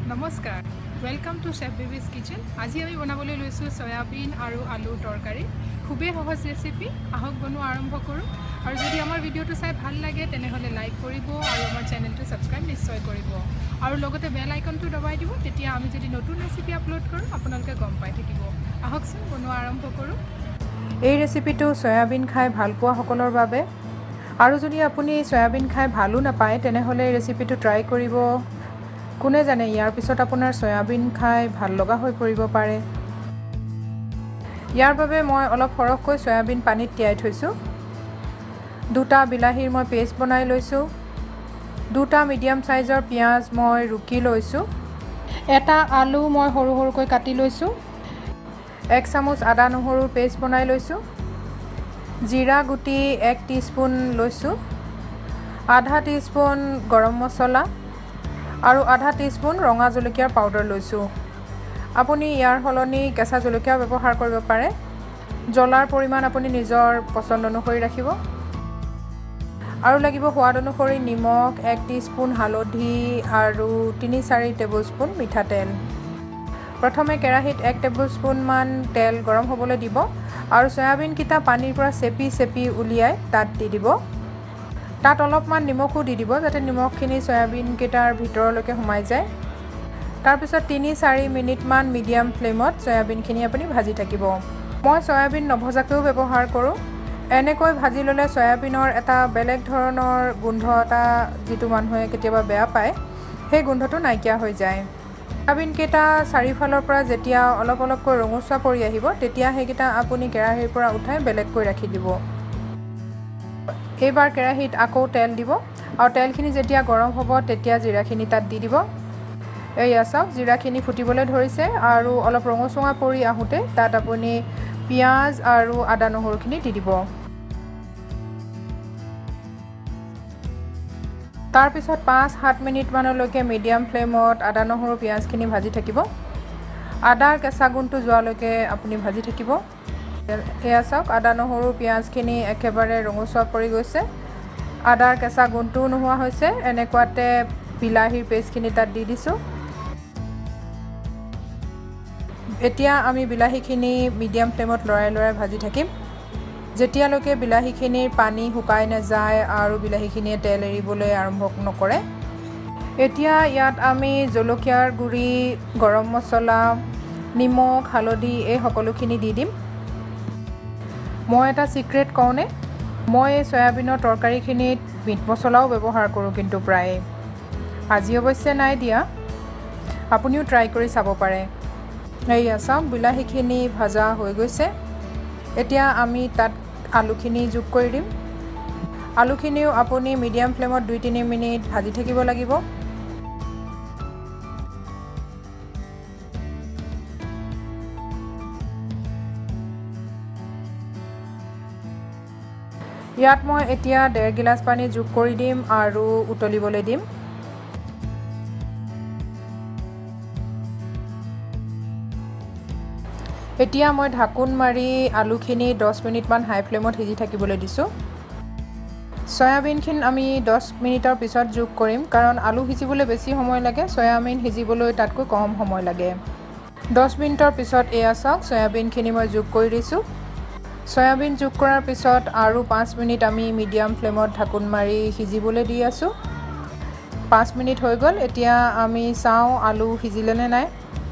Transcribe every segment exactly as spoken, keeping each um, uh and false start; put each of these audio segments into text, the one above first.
নমস্কাৰ welcome to chef baby's kitchen আজি আমি বনাবলৈ লৈছো সয়াবিন আৰু আলু তৰকাৰী খুবেই সহজ ৰেচিপি আহক বনোৱা আৰম্ভ কৰো আৰু যদি আমাৰ ভিডিওটো চাই ভাল লাগে তেনেহলে লাইক কৰিব আৰু আমাৰ চেনেলটো সাবস্ক্ৰাইব নিশ্চয় কৰিব আৰু লগতে বেল আইকনটো দবাই দিব তেতিয়া আমি যদি নতুন ৰেচিপি আপলোড কৰো আপোনালোকে গম পাই থাকিব আহকচোন বনোৱা আৰম্ভ কৰো এই ৰেচিপিটো সয়াবিন খাই ভাল পোৱা সকলৰ বাবে আৰু যদি আপুনি সয়াবিন খাই ভালো নাপায় তেনেহলে ৰেচিপিটো ট্ৰাই কৰিব কোনে জানে ইয়াৰ পিছত আপোনাৰ সয়াবিন খাই ভাল লগা হৈ পৰিব পাৰে ইয়াৰ বাবে মই অলপ সৰহকৈ সয়াবিন পানীত তিয়াই থৈছো দুটা বিলাহীৰ মই পেষ্ট বনাই লৈছো দুটা মিডিয়াম সাইজৰ পিয়াজ মই ৰুকি লৈছো এটা আলু মই সৰু সৰুকৈ কাটি লৈছো এক চামুচ আদা নহৰুৰ পেষ্ট বনাই লৈছো জিৰা গুটি এক টিস্পুন লৈছো আধা টিস্পুন গৰম মছলা আৰু আধা টিস্পুন ৰঙা জলকীয়াৰ পাউডাৰ লৈছো আপুনি ইয়াৰ হলনি কেঁচা জলকীয়া ব্যৱহাৰ কৰিব পাৰে জ্বলাৰ পৰিমাণ আপুনি নিজৰ পছন্দ অনুসৰি ৰাখিব আৰু লাগিব সোৱাদ অনুসৰি নিমখ এক টিস্পুন হালধি আৰু তিনি চাৰি টেবুলস্পুন মিঠাতেল প্ৰথমে কেৰাহীত এক টেবুলস্পুন মান তেল গৰম হ'বলৈ দিব আৰু সয়াবিন কিটা পানীৰ পৰা চেপি চেপি উলিয়াই তাত দি দিব তাত অলপমান নিমখও দি দিব যাতে নিমখখিনি সয়াবিন কিটাৰ ভিতৰলৈকে সোমাই যায় তাৰ পিছত তিনি চাৰি মিনিট মান মিডিয়াম ফ্লেমত সয়াবিনখিনি আপুনি ভাজি থাকিব মই সয়াবিন নভজাকৈও ব্যৱহাৰ কৰোঁ এনেকৈ ভাজি ল'লে সয়াবিনৰ এটা বেলেগ ধৰণৰ গোন্ধ এটা যিটো মানুহে কেতিয়াবা বেয়া পায় সেই গোন্ধটো নাইকিয়া হৈ যায় সয়াবিন কেটা চাৰিফালৰ পৰা যেতিয়া অলপ অলপকৈ ৰঙচুৱা পৰি আহিব তেতিয়া সেইকেইটা আপুনি কেৰাহীৰ পৰা উঠাই বেলেগকৈ ৰাখি দিব এইবাৰ কেৰাহীত আকৌ তেল দিব আৰু তেলখিনি যেতিয়া গৰম হ'ব তেতিয়া জিৰাখিনি তাত দি দিব এইয়া চাওক জিৰাখিনি ফুটিবলৈ ধৰিছে আৰু অলপ ৰঙচুৱা পৰি আহোঁতে তাত আপুনি পিয়াজ আৰু আদা নহৰুখিনি দি দিব তাৰ পিছত পাঁচ সাত মিনিট মানলৈকে মিডিয়াম ফ্লেমত আদা নহৰু পিয়াজখিনি ভাজি থাকিব আদাৰ কেঁচা গুণটো যোৱালৈকে আপুনি ভাজি থাকিব এয়া চাওক আদা নহৰু পিয়াজখিনি একেবাৰে ৰঙচুৱা পৰি গৈছে আদাৰ কেঁচা গুণটো নোহোৱা হৈছে এনেকুৱাতে বিলাহীৰ পেষ্টখিনি তাত দি দিছোঁ এতিয়া আমি বিলাহীখিনি মিডিয়াম ফ্লেমত লৰাই লৰাই ভাজি থাকিম যেতিয়ালৈকে বিলাহীখিনিৰ পানী শুকাই নাযায় আৰু বিলাহীখিনিয়ে তেল এৰিবলৈ আৰম্ভ নকৰে এতিয়া ইয়াত আমি জলকীয়াৰ গুড়ি গৰম মছলা নিমখ হালধি এই সকলোখিনি দি দিম মই এটা সিক্ৰেট কওঁনে মই এই সয়াবিনৰ তৰকাৰীখিনিত মিট মছলাও ব্যৱহাৰ কৰোঁ কিন্তু প্ৰায় আজি অৱশ্যে নাই দিয়া আপুনিও ট্ৰাই কৰি চাব পাৰে এইয়া চাওক বিলাহীখিনি ভাজা হৈ গৈছে এতিয়া আমি তাত আলুখিনি যোগ কৰি দিম আলুখিনিও আপুনি মিডিয়াম ফ্লেমত দুই তিনি মিনিট ভাজি থাকিব লাগিব ইয়াত মই এতিয়া ডেৰ গিলাচ পানী যোগ কৰি দিম আৰু উতলিবলৈ দিম এতিয়া মই ঢাকুন মাৰি আলুখিনি দহ মিনিট মান হাই ফ্লেমত সিজি থাকিবলৈ দিছোঁ সয়াবিনখিনি আমি দহ মিনিটৰ পিছত যোগ কৰিম কাৰণ আলু সিজিবলৈ বেছি সময় লাগে সয়াবিন সিজিবলৈ তাতকৈ কম সময় লাগে দহ মিনিটৰ পিছত এয়া চাওক সয়াবিনখিনি মই যোগ কৰি দিছোঁ সয়াবিন যোগ কৰাৰ পিছত আৰু পাঁচ মিনিট আমি মিডিয়াম ফ্লেমত ঢাকুন মাৰি সিজিবলৈ দি আছোঁ পাঁচ মিনিট হৈ গ'ল এতিয়া আমি চাওঁ আলু সিজিলে নে নাই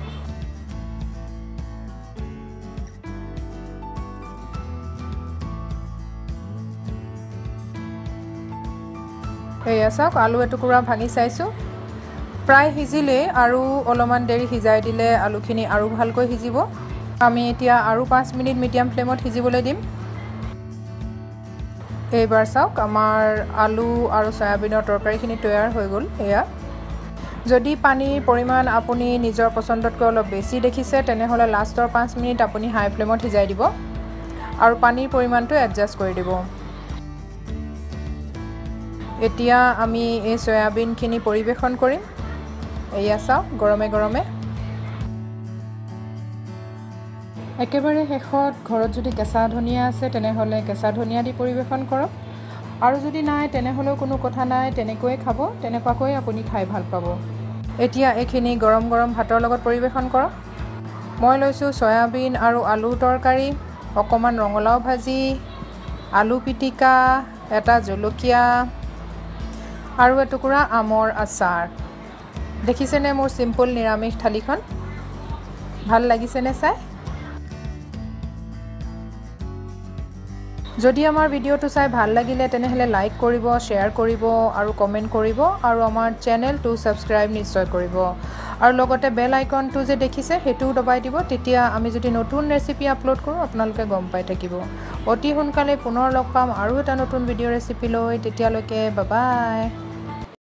এয়া চাওক আলু এটুকুৰা ভাঙি চাইছোঁ প্ৰায় সিজিলে আৰু অলপমান দেৰি সিজাই দিলে আলুখিনি আৰু ভালকৈ সিজিব আমি এতিয়া আৰু পাঁচ মিনিট মিডিয়াম ফ্লেমত সিজিবলৈ দিম এইবাৰ চাওক আমাৰ আলু আৰু সয়াবিনৰ তৰকাৰীখিনি তৈয়াৰ হৈ গ'ল এয়া যদি পানীৰ পৰিমাণ আপুনি নিজৰ পছন্দতকৈ অলপ বেছি দেখিছে তেনেহ'লে লাষ্টৰ পাঁচ মিনিট আপুনি হাই ফ্লেমত সিজাই দিব আৰু পানীৰ পৰিমাণটো এডজাষ্ট কৰি দিব এতিয়া আমি এই সয়াবিনখিনি পৰিৱেশন কৰিম এয়া চাওক গৰমে গৰমে একেবাৰে শেষত ঘৰত যদি কেঁচা ধনিয়া আছে তেনেহ'লে কেঁচা ধনিয়া দি পৰিৱেশন কৰক আৰু যদি নাই তেনেহ'লেও কোনো কথা নাই তেনেকৈয়ে খাব তেনেকুৱাকৈ আপুনি খাই ভাল পাব এতিয়া এইখিনি গৰম গৰম ভাতৰ লগত পৰিৱেশন কৰক। মই লৈছোঁ সয়াবিন আৰু আলু তৰকাৰী, অকণমান ৰঙালাও ভাজি, আলু পিটিকা, এটা জলকীয়া আৰু এটুকুৰা আমৰ আচাৰ। দেখিছেনে মোৰ চিম্পল নিৰামিষ থালিখন? ভাল লাগিছেনে চাই? যদি আমাৰ ভিডিঅ'টো চাই ভাল লাগিলে তেনেহ'লে লাইক কৰিব, শ্বেয়াৰ কৰিব আৰু কমেণ্ট কৰিব আৰু আমাৰ চেনেলটো ছাবস্ক্ৰাইব নিশ্চয় কৰিব। আৰু লগতে বেল আইকনটো যে দেখিছে সেইটোও দবাই দিব, তেতিয়া আমি যদি নতুন ৰেচিপি আপলোড কৰোঁ আপোনালোকে গম পাই থাকিব। অতি সোনকালে পুনৰ লগ পাম আৰু এটা নতুন ভিডিঅ' ৰেচিপি লৈ, তেতিয়ালৈকে বাই বাই।